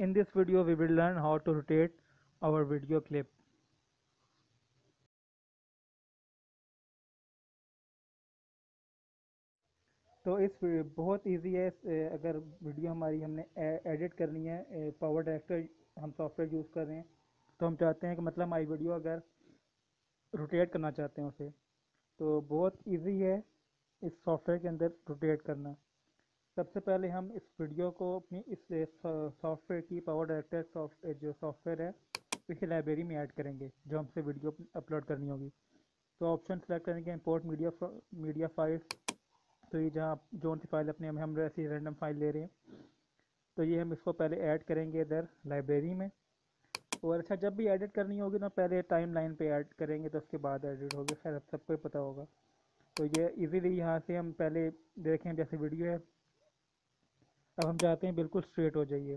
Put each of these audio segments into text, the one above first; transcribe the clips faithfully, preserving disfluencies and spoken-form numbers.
In this video, we will learn how to rotate our video clip. तो इस we- बहुत easy है इस, ए, अगर वीडियो हमारी हमने एडिट करनी है, पावर डायरेक्टर हम सॉफ्टवेयर यूज़ कर रहे हैं, तो हम चाहते हैं कि मतलब हमारी वीडियो अगर रोटेट करना चाहते हैं उसे, तो बहुत इजी है इस सॉफ्टवेयर के अंदर रोटेट करना। सबसे पहले हम इस वीडियो को अपनी इस सॉफ्टवेयर की पावर डायरेक्टर सॉफ्ट जो सॉफ्टवेयर है इसी लाइब्रेरी में ऐड करेंगे जो हमसे वीडियो अपलोड करनी होगी। तो ऑप्शन सेलेक्ट करेंगे इंपोर्ट मीडिया मीडिया फाइल। तो ये जहाँ जो सी फाइल अपने हम हम ऐसी रैंडम फाइल ले रहे हैं, तो ये हम इसको पहले ऐड करेंगे इधर लाइब्रेरी में। और अच्छा, जब भी एडिट करनी होगी ना पहले टाइम लाइन पे ऐड करेंगे, तो उसके बाद एडिट होगी, खैर अब सबको ही पता होगा। तो ये इजीली यहाँ से हम पहले देखें, जैसे वीडियो है, अब हम चाहते हैं बिल्कुल स्ट्रेट हो जाइए।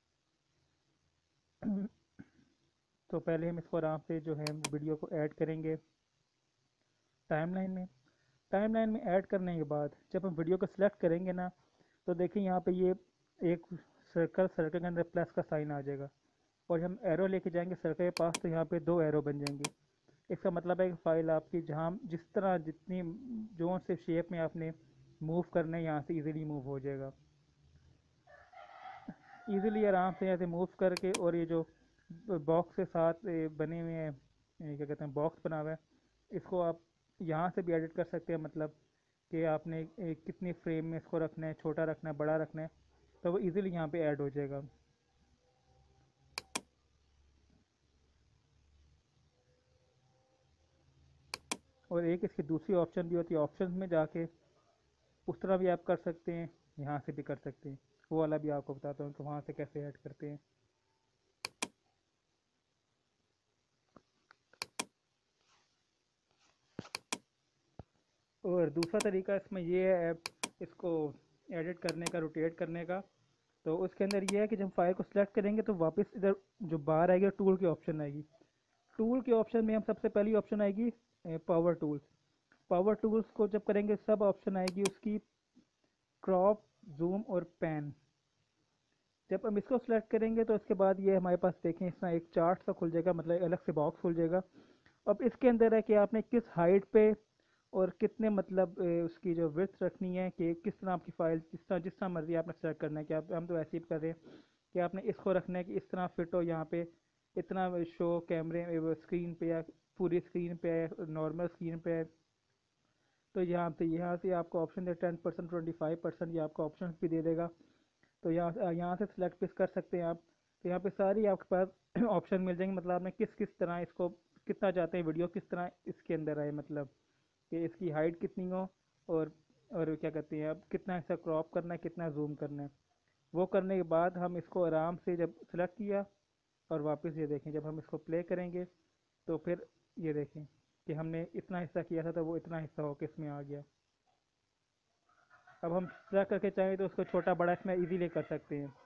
तो पहले हम इसको आराम से जो है वीडियो को ऐड करेंगे टाइमलाइन में। टाइमलाइन में ऐड करने के बाद जब हम वीडियो को सिलेक्ट करेंगे ना, तो देखिए यहाँ पे ये एक सर्कल सर्कल के अंदर प्लस का साइन आ जाएगा, और जब हम एरो लेके जाएंगे सर्कल के पास तो यहाँ पे दो एरो बन जाएंगे। इसका मतलब है कि फाइल आपकी जहाँ जिस तरह जितनी जो से शेप में आपने मूव करना है, यहाँ से इजीली मूव हो जाएगा। इजीली आराम से ऐसे मूव करके, और ये जो बॉक्स के साथ ए, बने हुए हैं, ए, क्या कहते हैं, बॉक्स बना हुआ है, इसको आप यहाँ से भी एडिट कर सकते हैं। मतलब कि आपने ए, कितनी फ्रेम में इसको रखना है, छोटा रखना है, बड़ा रखना है, तो वो इजीली यहाँ पे ऐड हो जाएगा। और एक इसकी दूसरी ऑप्शन भी होती है, ऑप्शन में जाके उस तरह भी आप कर सकते हैं, यहाँ से भी कर सकते हैं। वो वाला भी आपको बताता हूँ कि वहाँ से कैसे ऐड करते हैं। और दूसरा तरीका इसमें ये है इसको एडिट करने का, रोटेट करने का। तो उसके अंदर ये है कि जब फाइल को सिलेक्ट करेंगे तो वापस इधर जो बाहर आएगी टूल की ऑप्शन आएगी। टूल के ऑप्शन में हम सबसे पहली ऑप्शन आएगी पावर टूल्स। पावर टूल्स को जब करेंगे सब ऑप्शन आएगी उसकी क्रॉप, जूम और पैन। जब हम इसको सिलेक्ट करेंगे तो उसके बाद ये हमारे पास देखें इस तरह एक चार्ट सा खुल जाएगा, मतलब एक अलग से बॉक्स खुल जाएगा। अब इसके अंदर है कि आपने किस हाइट पे और कितने मतलब ए, उसकी जो विड्थ रखनी है, कि किस तरह आपकी फाइल जिस तरह जिस तरह मर्जी आपने सेलेक्ट करना है। कि आप हम तो ऐसे ही कर रहे हैं कि आपने इसको रखना है कि इस तरह फिट हो यहाँ पे, इतना शो कैमरे स्क्रीन पे या पूरी स्क्रीन पे है, नॉर्मल स्क्रीन पे है। तो यहाँ पे यहाँ से आपको ऑप्शन दे ten percent, twenty five percent, ये आपको ऑप्शन भी दे देगा। तो यहाँ से यहाँ से सिलेक्ट पिस कर सकते हैं आप। तो यहाँ पे सारी आपके पास ऑप्शन मिल जाएंगे, मतलब आपने किस किस तरह इसको कितना चाहते हैं वीडियो किस तरह इसके अंदर आए, मतलब कि इसकी हाइट कितनी हो, और और क्या कहते हैं अब कितना ऐसा क्रॉप करना है, कितना जूम करना है। वो करने के बाद हम इसको आराम से जब सेलेक्ट किया और वापस ये देखें जब हम इसको प्ले करेंगे, तो फिर ये देखें कि हमने इतना हिस्सा किया था तो वो इतना हिस्सा होकर इसमें आ गया। अब हम सेलेक्ट करके चाहें तो उसको छोटा बड़ा इसमें इजीली कर सकते हैं।